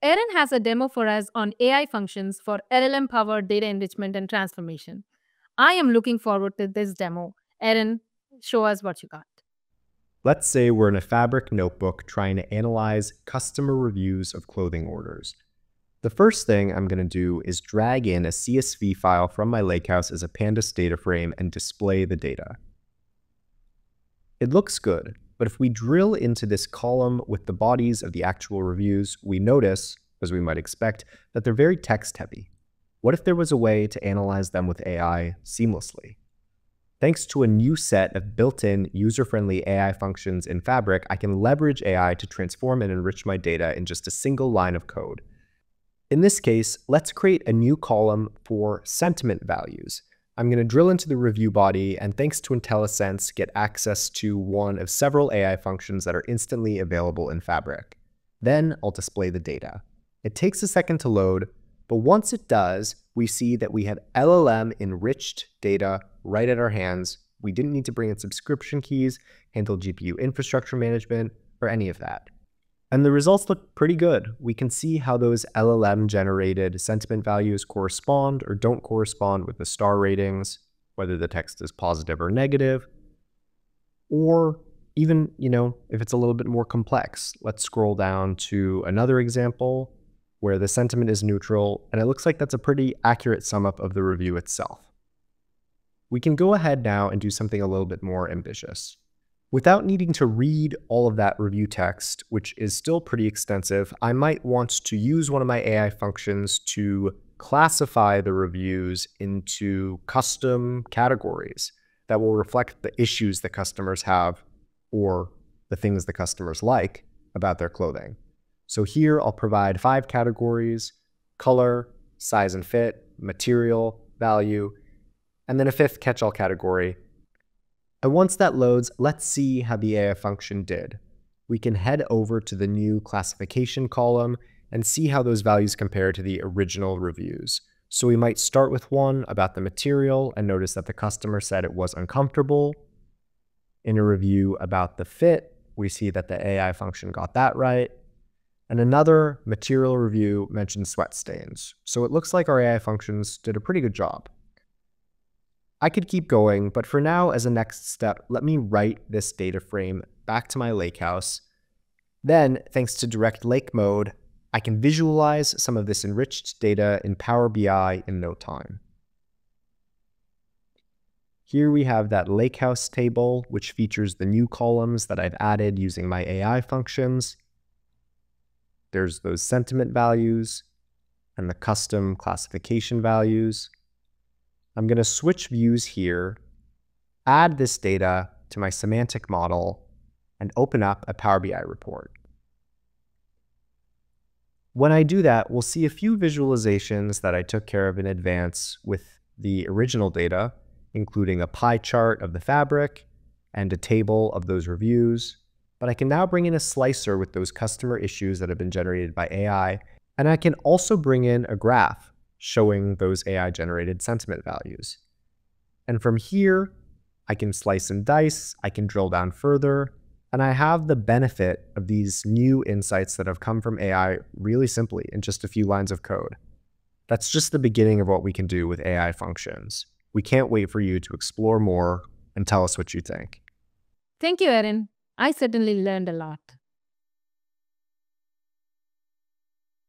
Erin has a demo for us on AI functions for LLM-powered data enrichment and transformation. I am looking forward to this demo. Erin, show us what you got. Let's say we're in a Fabric notebook trying to analyze customer reviews of clothing orders. The first thing I'm going to do is drag in a CSV file from my lakehouse as a pandas data frame and display the data. It looks good, but if we drill into this column with the bodies of the actual reviews, we notice, as we might expect, that they're very text-heavy. What if there was a way to analyze them with AI seamlessly? Thanks to a new set of built-in user-friendly AI functions in Fabric, I can leverage AI to transform and enrich my data in just a single line of code. In this case, let's create a new column for sentiment values. I'm going to drill into the review body and thanks to IntelliSense, get access to one of several AI functions that are instantly available in Fabric. Then I'll display the data. It takes a second to load, but once it does, we see that we have LLM enriched data right at our hands. We didn't need to bring in subscription keys, handle GPU infrastructure management, or any of that. And the results look pretty good. We can see how those LLM-generated sentiment values correspond or don't correspond with the star ratings, whether the text is positive or negative, or even, if it's a little bit more complex. Let's scroll down to another example where the sentiment is neutral, and it looks like that's a pretty accurate sum up of the review itself. We can go ahead now and do something a little bit more ambitious. Without needing to read all of that review text, which is still pretty extensive, I might want to use one of my AI functions to classify the reviews into custom categories that will reflect the issues that customers have or the things the customers like about their clothing. So here I'll provide 5 categories: color, size and fit, material, value, and then a 5th catch-all category. And once that loads, let's see how the AI function did. We can head over to the new classification column and see how those values compare to the original reviews. So we might start with one about the material and notice that the customer said it was uncomfortable. In a review about the fit, we see that the AI function got that right. And another material review mentioned sweat stains. So it looks like our AI functions did a pretty good job. I could keep going, but for now, as a next step, let me write this data frame back to my lakehouse. Then, thanks to direct lake mode, I can visualize some of this enriched data in Power BI in no time. Here we have that lakehouse table, which features the new columns that I've added using my AI functions. There's those sentiment values and the custom classification values. I'm going to switch views here, add this data to my semantic model, and open up a Power BI report. When I do that, we'll see a few visualizations that I took care of in advance with the original data, including a pie chart of the fabric and a table of those reviews. But I can now bring in a slicer with those customer issues that have been generated by AI, and I can also bring in a graph showing those AI-generated sentiment values. And from here, I can slice and dice, I can drill down further, and I have the benefit of these new insights that have come from AI really simply in just a few lines of code. That's just the beginning of what we can do with AI functions. We can't wait for you to explore more and tell us what you think. Thank you, Erin. I certainly learned a lot.